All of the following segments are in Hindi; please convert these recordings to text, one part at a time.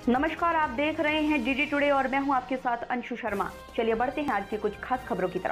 नमस्कार, आप देख रहे हैं डीडी टुडे और मैं हूं आपके साथ अंशु शर्मा। चलिए बढ़ते हैं आज की कुछ खास खबरों की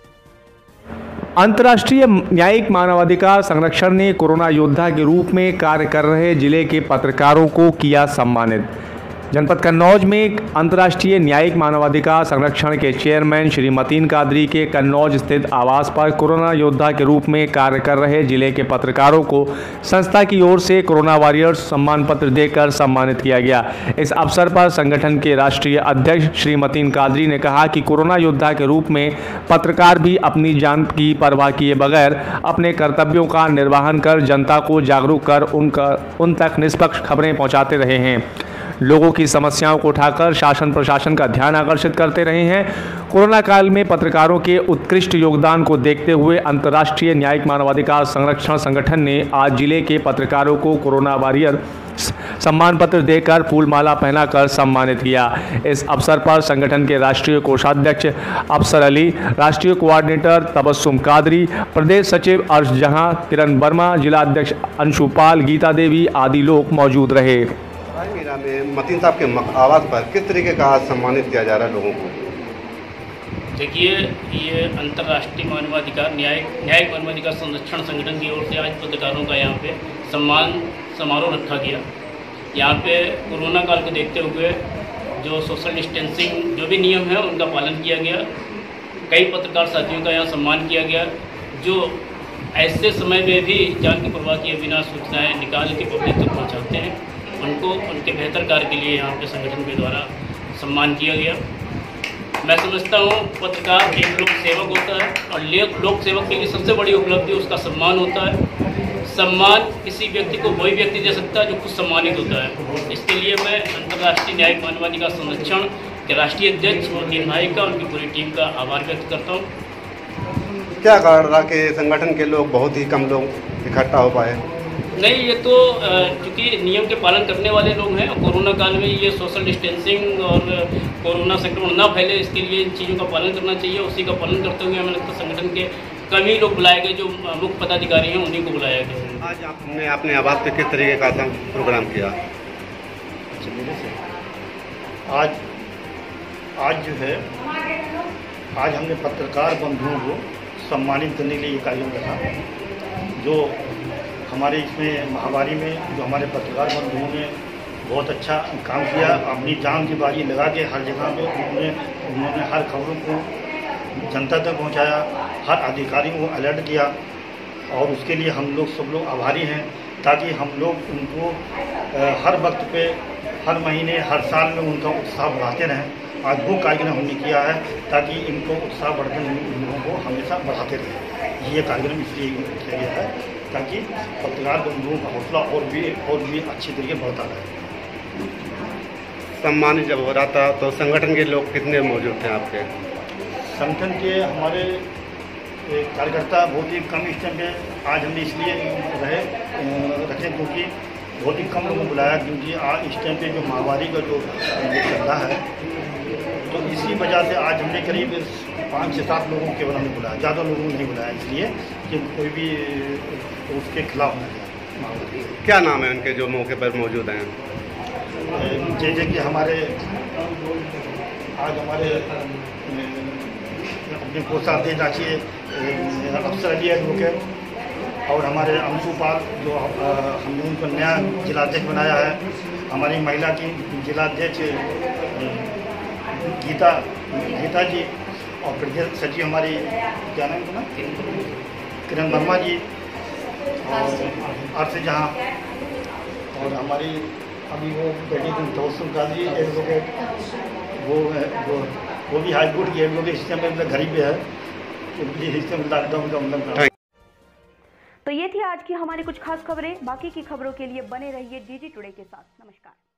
तरफ। अंतर्राष्ट्रीय न्यायिक मानवाधिकार संरक्षण ने कोरोना योद्धा के रूप में कार्य कर रहे जिले के पत्रकारों को किया सम्मानित। जनपद कन्नौज में अंतर्राष्ट्रीय न्यायिक मानवाधिकार संरक्षण के चेयरमैन श्री मतीन कादरी के कन्नौज स्थित आवास पर कोरोना योद्धा के रूप में कार्य कर रहे जिले के पत्रकारों को संस्था की ओर से कोरोना वॉरियर्स सम्मान पत्र देकर सम्मानित किया गया। इस अवसर पर संगठन के राष्ट्रीय अध्यक्ष श्री मतीन कादरी ने कहा कि कोरोना योद्धा के रूप में पत्रकार भी अपनी जान की परवाह किए बगैर अपने कर्तव्यों का निर्वहन कर जनता को जागरूक कर उन तक निष्पक्ष खबरें पहुँचाते रहे हैं, लोगों की समस्याओं को उठाकर शासन प्रशासन का ध्यान आकर्षित करते रहे हैं। कोरोना काल में पत्रकारों के उत्कृष्ट योगदान को देखते हुए अंतर्राष्ट्रीय न्यायिक मानवाधिकार संरक्षण संगठन ने आज जिले के पत्रकारों को कोरोना वॉरियर सम्मान पत्र देकर फूलमाला पहनाकर सम्मानित किया। इस अवसर पर संगठन के राष्ट्रीय कोषाध्यक्ष अफसर अली, राष्ट्रीय कोऑर्डिनेटर तबस्सुम कादरी, प्रदेश सचिव अर्श जहां, किरण वर्मा, जिलाध्यक्ष अंशुपाल, गीता देवी आदि लोग मौजूद रहे। मीरा में मतीन साहब के आवास पर किस तरीके का आज सम्मानित किया जा रहा है लोगों को? देखिए, ये अंतर्राष्ट्रीय मानवाधिकार न्यायिक मानवाधिकार संरक्षण संगठन की ओर से आज पत्रकारों का यहाँ पे सम्मान समारोह रखा गया। यहाँ पे कोरोना काल को देखते हुए जो सोशल डिस्टेंसिंग जो भी नियम है उनका पालन किया गया। कई पत्रकार साथियों का यहाँ सम्मान किया गया जो ऐसे समय में भी जान की परवाह किए बिना सूचनाएँ निकाल के पब्लिक तक पहुँचाते हैं। उनको उनके बेहतर कार्य के लिए यहाँ पे संगठन के द्वारा सम्मान किया गया। मैं समझता हूँ पत्रकार एक लोक सेवक होता है और लोक सेवक के लिए सबसे बड़ी उपलब्धि उसका सम्मान होता है। सम्मान किसी व्यक्ति को वही व्यक्ति दे सकता है जो खुद सम्मानित होता है। इसके लिए मैं अंतर्राष्ट्रीय न्यायिक मानवाधिकार संरक्षण के राष्ट्रीय अध्यक्ष और निर्णायक का उनकी पूरी टीम का आभार व्यक्त करता हूँ। क्या कारण रहा कि संगठन के लोग बहुत ही कम लोग इकट्ठा हो पाए? नहीं, ये तो चूँकि नियम के पालन करने वाले लोग हैं। कोरोना काल में ये सोशल डिस्टेंसिंग और कोरोना संक्रमण ना फैले, इसके लिए इन चीज़ों का पालन करना चाहिए। उसी का पालन करते हुए हमें लगता है संगठन के कम ही लोग बुलाए गए, जो मुख्य पदाधिकारी हैं उन्हीं को बुलाया गया। आज आपने अपने आवास पे किस तरीके का प्रोग्राम किया? आज जो है आज हमने पत्रकार बंधुओं को सम्मानित करने के लिए ये कार्यक्रम रखा। जो हमारे इसमें महामारी में जो हमारे पत्रकार बंधुओं ने बहुत अच्छा काम किया, अपनी जान की बाजी लगा के हर जगह पे उन्होंने हर खबरों को जनता तक पहुंचाया, हर अधिकारी को अलर्ट किया और उसके लिए हम लोग सब लोग आभारी हैं। ताकि हम लोग उनको हर वक्त पे, हर महीने, हर साल में उनका उत्साह बढ़ाते रहें। आज वो कार्यक्रम हमने किया है ताकि इनको उत्साह बढ़कर इन लोगों को हमेशा बढ़ाते रहें। ये कार्यक्रम इसलिए किया गया है ताकि पत्रकार बंधुओं का हौसला और भी अच्छी तरीके बढ़ता रहे। सम्मानित जब हो रहा था तो संगठन के लोग कितने मौजूद थे आपके? संगठन के हमारे कार्यकर्ता बहुत ही कम इस टाइम पे आज हमने इसलिए रखे क्योंकि बहुत ही कम लोगों को बुलाया, क्योंकि आज इस टाइम पे जो महामारी का जो चल रहा है तो इसी वजह से आज हमने करीब 5 से 7 लोगों केवल हमने बुलाया, ज़्यादा लोगों को नहीं बुलाया इसलिए कि कोई भी उसके खिलाफ न जाए महामारी। क्या नाम है उनके जो मौके पर मौजूद हैं? जैसे कि हमारे आज हमारे अपने कोषाध्यक्ष राष्ट्रीय अफसर अली एडवोकेट और हमारे अंशुपाल जो हमने उनको नया जिलाध्यक्ष बनाया है, हमारी महिला की जिलाध्यक्ष गीता जी और प्रदेश सचिव हमारी क्या नाम है ना, किरण वर्मा जी और अर्श जहाँ और हमारी अभी वो बेटी तबस्सुम कादरी एडवोकेट वो भी हाई कोर्ट की एडवोकेट इस समय मतलब घर पे है क्योंकि इस समय लॉकडाउन का मतलब। तो ये थी आज की हमारी कुछ खास खबरें। बाकी की खबरों के लिए बने रहिए डीडी टुडे के साथ। नमस्कार।